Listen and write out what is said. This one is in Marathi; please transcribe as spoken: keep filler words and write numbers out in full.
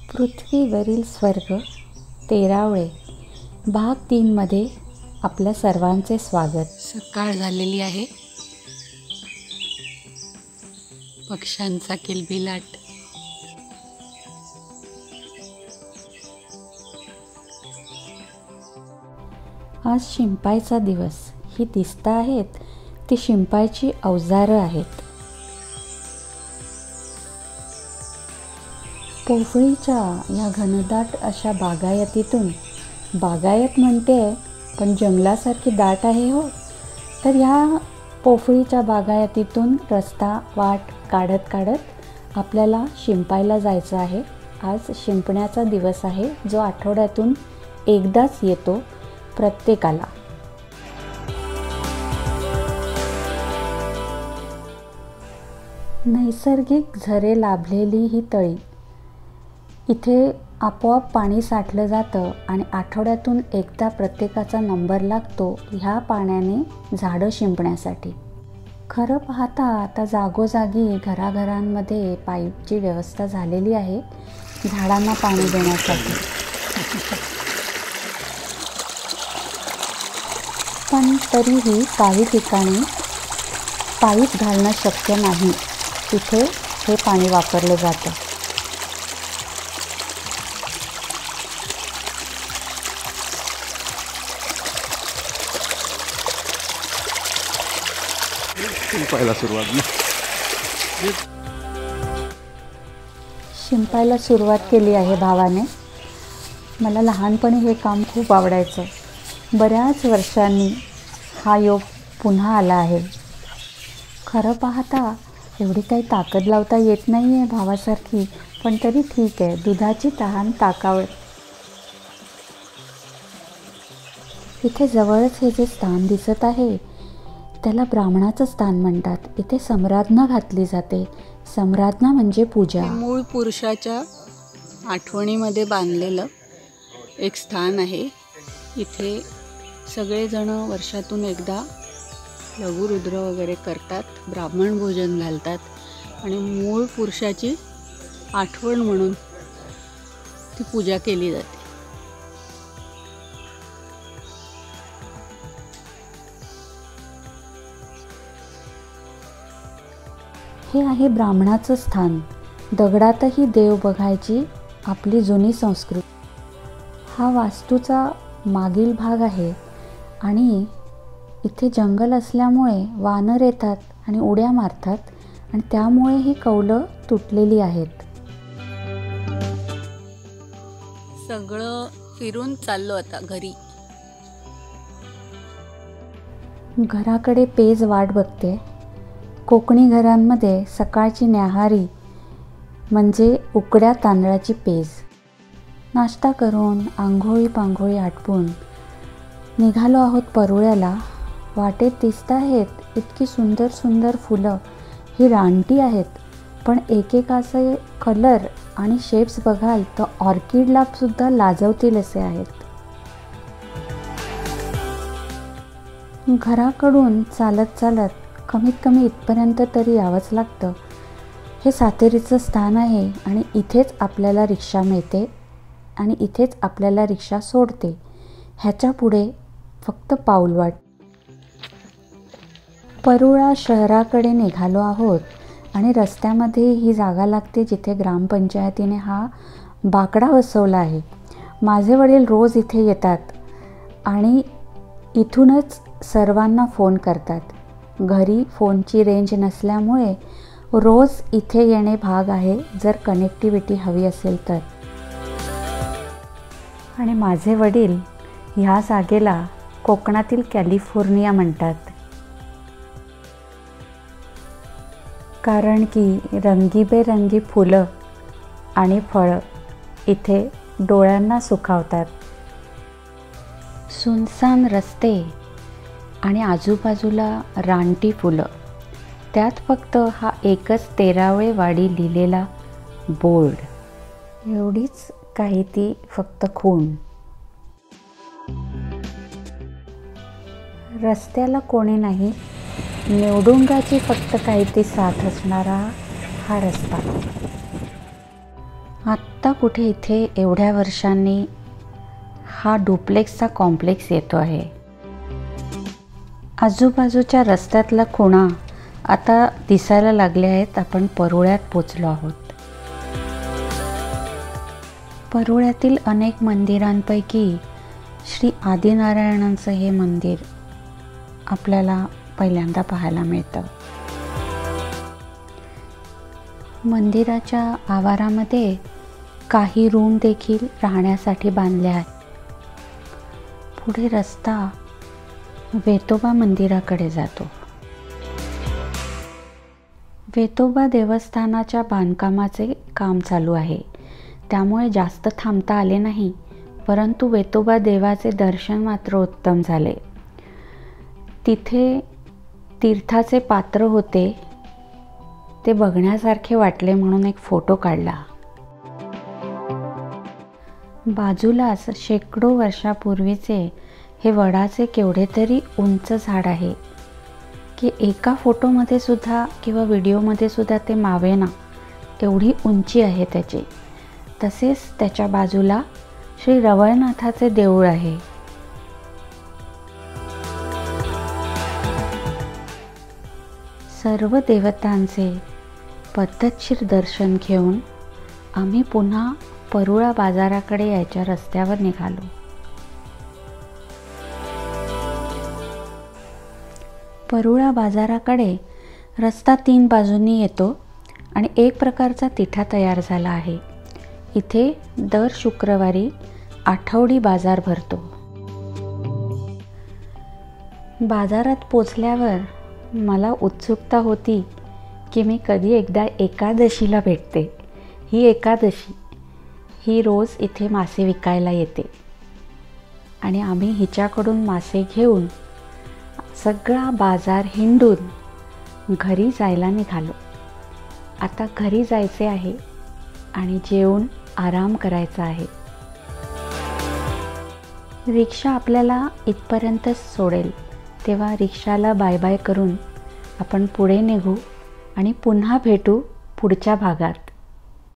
पृथ्वीवरील स्वर्ग तेरावळे भाग तीनमध्ये आपल्या सर्वांचे स्वागत। सकाळ झालेली आहे, पक्ष्यांचा किलबिलाट, आज शिंपायचा दिवस। ही दिसत आहेत ती शिंपायची अवजारं आहेत। पोफळीच्या या घनदाट अशा बागायतीतून, बागायत म्हणते पण जंगलासारखी दाट आहे हो, तर ह्या पोफळीच्या बागायतीतून रस्ता वाट काढत काढत आपल्याला शिंपायला जायचं आहे। आज शिंपण्याचा दिवस आहे, जो आठवड्यातून एकदाच येतो प्रत्येकाला। नैसर्गिक झरे लाभलेली ही तळी, इथे आपोआप पाणी साठलं जातं आणि आठवड्यातून एकदा प्रत्येकाचा नंबर लागतो ह्या पाण्याने झाडं शिंपण्यासाठी। खरं पाहता आता जागोजागी घराघरांमध्ये पाईपची व्यवस्था झालेली आहे झाडांना पाणी देण्यासाठी, पण तरीही काही ठिकाणी पाईप घालणं शक्य नाही, तिथे हे पाणी वापरलं जातं। शिंपायला सुरुवात शिंपायला सुरुवात केली आहे भावाने। मला लहानपणी हे काम खूप आवडायचं, बऱ्याच वर्षांनी हा योग पुन्हा आला आहे। खरं पाहता एवढी काही ताकद लावता येत नाही आहे भावासारखी, पण तरी ठीक आहे, दुधाची तहान ताकावर। इथे जवळच हे जे स्थान दिसत आहे त्याला ब्राह्मणाचं स्थान म्हणतात। इथे सम्राज्ञा घातली जाते। सम्राज्ञा म्हणजे पूजा। मूळ पुरुषाच्या आठवणीमध्ये बांधलेलं एक स्थान आहे। इथे सगळेजण वर्षातून एकदा लघुरुद्र वगैरे करतात, ब्राह्मण भोजन घालतात आणि मूळ पुरुषाची आठवण म्हणून ती पूजा केली जाते। हे आहे ब्राह्मणाचं स्थान। दगडातही देव बघायची आपली जुनी संस्कृती। हा वास्तूचा मागील भाग आहे आणि इथे जंगल असल्यामुळे वानर येतात आणि उड्या मारतात आणि त्यामुळे ही कौलं तुटलेली आहेत। सगळं फिरून चाललो आता घरी। घराकडे पेज वाट बघते। कोकणी घरांमध्ये सकाळची न्याहारी म्हणजे उकड्या तांदळाची पेज। नाश्ता करून आंघोळी पांघोळी आटपून निघालो आहोत परुळ्याला। वाटेत दिसत आहेत इतकी सुंदर सुंदर फुलं, ही रानटी आहेत, पण एकेकाचे कलर आणि शेप्स बघाल तर ऑर्किडला सुद्धा लाजवतील असे आहेत। घराकडून चालत चालत कमीत कमी इथपर्यंत तरी यावंच लागतं। हे सातेरीचं स्थान आहे आणि इथेच आपल्याला रिक्षा मिळते आणि इथेच आपल्याला रिक्षा सोडते। ह्याच्या पुढे फक्त पाऊलवाट। परुळा शहराकडे निघालो आहोत आणि रस्त्यामध्ये ही जागा लागते जिथे ग्रामपंचायतीने हा बाकडा बसवला आहे। माझे वडील रोज इथे येतात आणि इथूनच सर्वांना फोन करतात। घरी फोनची रेंज नसल्यामुळे रोज इथे येणे भाग आहे जर कनेक्टिव्हिटी हवी असेल तर। आणि माझे वडील ह्या जागेला कोकणातील कॅलिफोर्निया म्हणतात, कारण की रंगीबेरंगी फुलं आणि फळं इथे डोळ्यांना सुखावतात। सुनसान रस्ते आणि आजूबाजूला रानटी फुलं, त्यात फक्त हा एकच तेरावळे वाडी लिहिलेला बोर्ड। एवढीच काही ती फक्त खूण। रस्त्याला कोणी नाही, निवडुंगाची फक्त काही ती साथ असणारा हा रस्ता। आत्ता कुठे इथे एवढ्या वर्षांनी हा डुप्लेक्सचा कॉम्प्लेक्स येतो आहे. आजूबाजूच्या रस्त्यातला खुणा आता दिसायला लागले आहेत. आपण परुळ्यात पोचलो आहोत. परुळ्यातील अनेक मंदिरांपैकी श्री आदिनारायणांचं हे मंदिर आपल्याला पहिल्यांदा पाहायला मिळतं. मंदिराच्या आवारामध्ये काही रूम देखील राहण्यासाठी बांधले आहेत. पुढे रस्ता वेतोबा मंदिराकडे जातो. वेतोबा देवस्थानाच्या बांधकामाचे काम चालू आहे, त्यामुळे जास्त थांबता आले नाही. परंतु वेतोबा देवाचे दर्शन मात्र उत्तम झाले. तिथे तीर्थाचे पात्र होते, ते बघण्यासारखे वाटले म्हणून एक फोटो काढला. बाजूलाच शेकडो वर्षापूर्वीचे हे वडाचे केवढे तरी उंच झाड आहे की एका फोटोमध्ये सुद्धा किंवा व्हिडिओमध्ये सुद्धा ते मावेना एवढी उंची आहे त्याची. तसेच त्याच्या बाजूला श्री रवळनाथाचे देऊळ आहे. सर्व देवतांचे पद्धतशीर दर्शन घेऊन आम्ही पुन्हा परुळा बाजाराकडे यायच्या रस्त्यावर निघालो. परुळा बाजाराकडे रस्ता तीन बाजूंनी येतो आणि एक प्रकारचा तिठा तयार झाला आहे. इथे दर शुक्रवारी आठवडी बाजार भरतो. बाजारात पोचल्यावर मला उत्सुकता होती की मी कधी एकदा एकादशीला भेटते. ही एकादशी ही रोज इथे मासे विकायला येते आणि आम्ही हिच्याकडून मासे घेऊन सगळा बाजार हिंडून घरी जायला निघालो. आता घरी जायचे आहे आणि जेवून आराम करायचा आहे. रिक्षा आपल्याला इथपर्यंतच सोडेल, तेव्हा रिक्षाला बाय बाय करून आपण पुढे निघू आणि पुन्हा भेटू पुढच्या भागात.